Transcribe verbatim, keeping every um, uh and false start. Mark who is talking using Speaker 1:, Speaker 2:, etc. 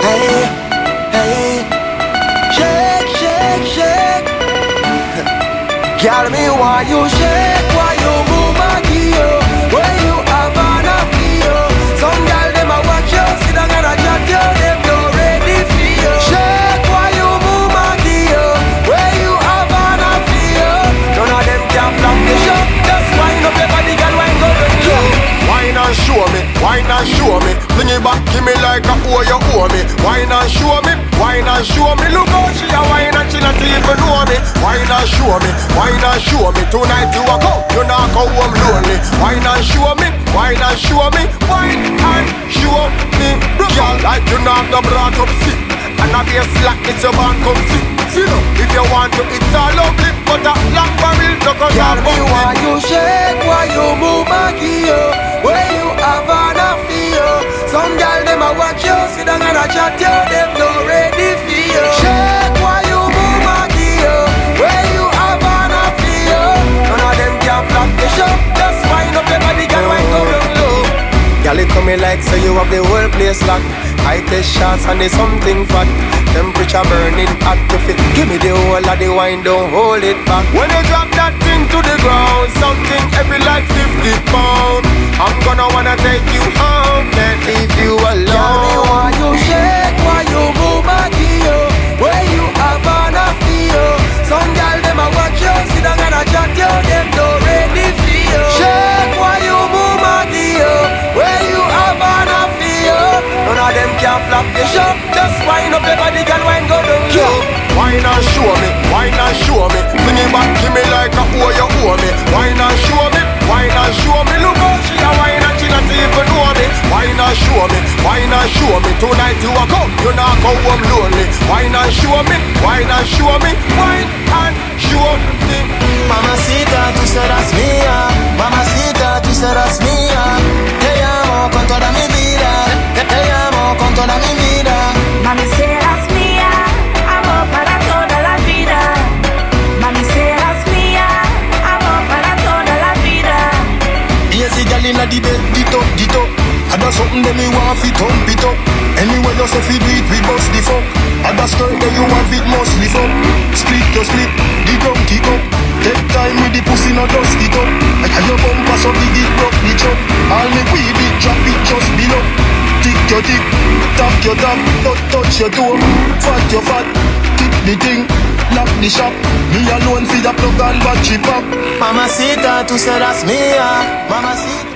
Speaker 1: Hey, hey, shake, shake, shake. Girl, me why you shake, why you move my gear? Where you have an affair? Some girl them a watch you, sit down and a chat you, them not ready for you. Shake, why you move my gear? Where you have an affair? None of them can flop the show. Just wind up your body, girl, wind go to you.
Speaker 2: Wine and show me, wine and show me. Fling it back, give me like a oh you owe me. Wine and show me, wine and show me. Look how she a wine and she not even know me. Wine and show me, wine and show me. Tonight you a go, you not go home lonely. Wine and show me, wine and show me. Wine and show me. Girl, like you not the brought up sick. And a be a slack, it's your band come sit. See no, if you want to, it's all lovely. But a black barrel, look at
Speaker 1: girl, me why you shake, why you move my gear? Where you have an affair? Some girl them a watch you, sit down and a chat you, them not ready for you. Shake, why you move my gear? Where you have an affair? None of them can flop the show. Just wind up your body, girl, wind go down low. Girl, it come me like so you have the whole place locked. I take shots and there's something fat. Temperature burning hot to fit. Give me the whole of the wine, don't hold it back.
Speaker 2: When you drop that thing to the ground, something heavy like fifty pounds. I'm gonna wanna take you home, can't leave you alone.
Speaker 1: Tell me why you shake, why you move my gear? Where you have an affair? Some girl them a watch you, sit down and a chat you, them not ready for you. Shake, why you move my gear? Where you have an affair? None of them can flop the show. Just wind up your body, girl, wine go down low.
Speaker 2: Wine and show me, wine and show me. Bring it back, give me like a oh you owe me. Wine and show me, wine and show me. Look how she a wine and she not even know me. Wine and show me, wine and show me. Tonight you a go, you not go home lonely. Wine and show me, wine and show me. Wine and show me.
Speaker 3: Mamacita, tú serás mía. Mamacita, tú serás mía. Te amo con toda mi vida. Te amo con toda mi vida.
Speaker 4: Mami, serás mía, amor para toda la vida. Mami, serás mía, amor para toda la vida.
Speaker 3: Yes, the girl inna the bed, dit up, dit up. I got something that me want fi thump it up. Anyway, you say fi do it, we bust the fuck. I got skirt that you want fit must lift up. Split your split, the drum kick up. Take time with the pussy, no dust it up. And your bumper so big it broke the chop. All me weed it, drop it just below. Tick your tick, tap your tap, touch touch your toe. Fat your fat, kick the thing, lock the shop. Me alone fi the plug and battery pop. Mamacita, tú serás mía. Mamacita.